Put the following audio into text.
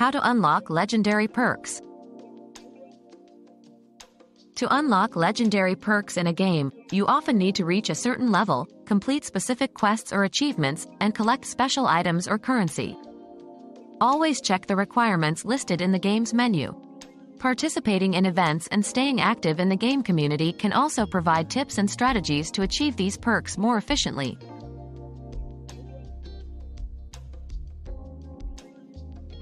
How to unlock legendary perks. To unlock legendary perks in a game, you often need to reach a certain level, complete specific quests or achievements, and collect special items or currency. Always check the requirements listed in the game's menu. Participating in events and staying active in the game community can also provide tips and strategies to achieve these perks more efficiently.